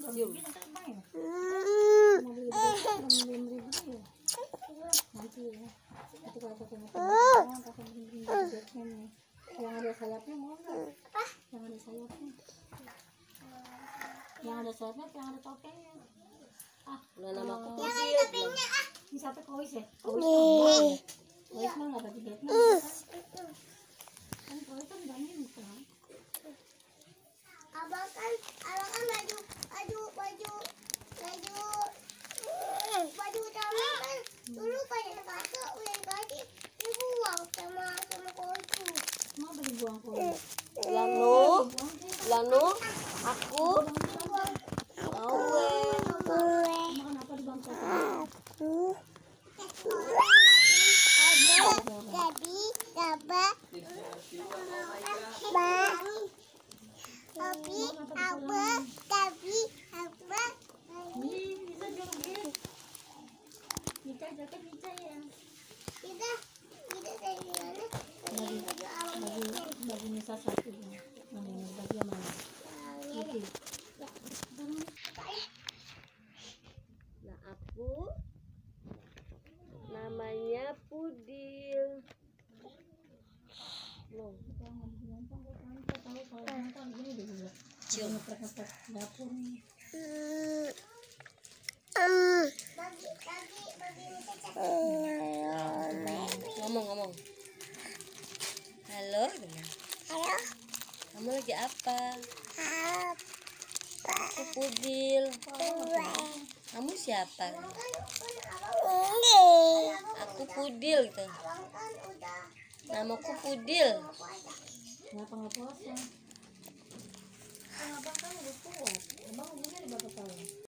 Cium. Yang ada sayapnya mau nggak? Yang ada sayapnya. Yang ada sayapnya, yang ada topengnya. Udah nama aku Yang Pudil. ada topengnya ini siapa Kois ya? Kois mah nggak ada Vietnam. Kan Kois kan ganteng kan? Abang kan baju utama kan dulu pada kata udah ganti dibuang sama Kois. Mau beli buang Kois. Lanu, aku mau Makan apa di bangku? Jadi dapat tapi apa ini bisa joget kita jaket bisa ya kita dari mana bagi Nisa satu mana ini bagi yang mana ini Nah, aku namanya Pudil. Loh, cium. Ngomong. Halo. halo Kamu lagi apa? Aku Pudil. Kamu siapa? Aku Pudil gitu. Namaku Pudil. Kenapa nggak puasa?